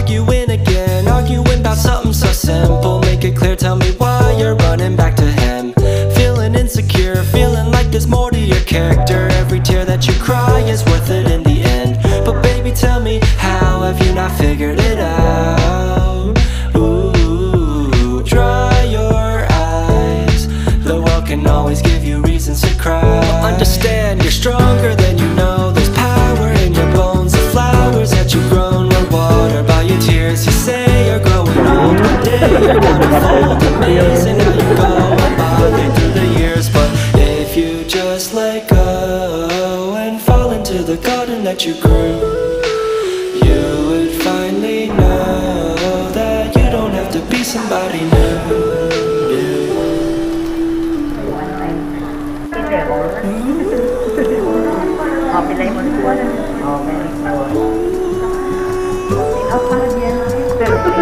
arguing again, arguing about something so simple. Make it clear, tell me why you're running back to him. Feeling insecure, feeling like there's more to your character. Every tear that you cry is worth it in the end. But baby, tell me, how have you not figured it out? Ooh, dry your eyes. The world can always give you reasons to cry. Understand, you're stronger than you know. There's power in your bones. The flowers that you've grown were watered by your tears. You say you're growing old, one day you're gonna fold. Amazing how you go about through the years. But if you just let go and fall into the garden that you grew, you would finally know that you don't have to be somebody new. Pilay mo na. Okay. Pero